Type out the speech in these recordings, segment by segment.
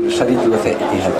الشريط الوثائقي هذا.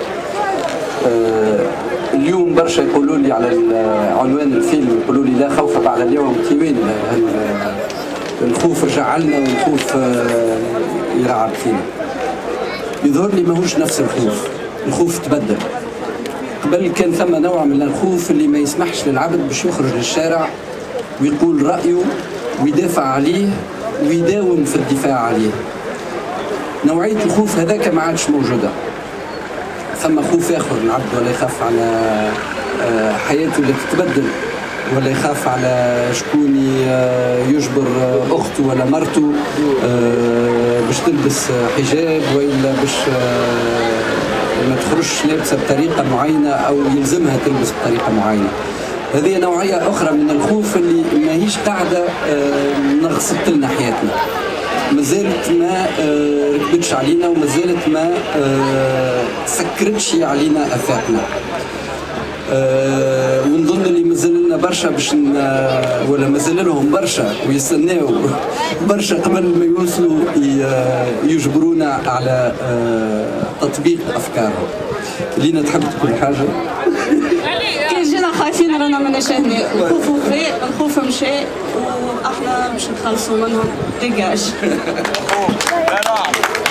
اليوم برشا يقولوا لي على عنوان الفيلم، يقولوا لي لا خوف بعد اليوم كيوين، الخوف رجع لنا والخوف يلعب فينا. يظهر لي ماهوش نفس الخوف، الخوف تبدل. قبل كان ثم نوع من الخوف اللي ما يسمحش للعبد باش يخرج للشارع ويقول رأيه ويدافع عليه ويداوم في الدفاع عليه. نوعية الخوف هذاك ما عادش موجودة. ثم خوف آخر العبد، ولا يخاف على حياته اللي تتبدل، ولا يخاف على شكون يجبر أخته ولا مرته باش تلبس حجاب، وإلا باش ما تخرجش لابسة بطريقة معينة أو يلزمها تلبس بطريقة معينة. هذه نوعية أخرى من الخوف اللي ماهيش قاعدة نغصت لنا حياتنا، مازالت ما ركبتش علينا، ومازالت ما سكرتش علينا آفاقنا. ونظن اللي مازال لنا برشا باش ولا مازال لهم برشا ويستناو برشا قبل ما يوصلوا يجبرونا على تطبيق أفكارهم. لينا تحب تقول حاجة؟ كي جينا خايفين رانا ماناش هنا، الخوف وفي الخوف مشى واحنا باش نخلصوا منهم ديجاج.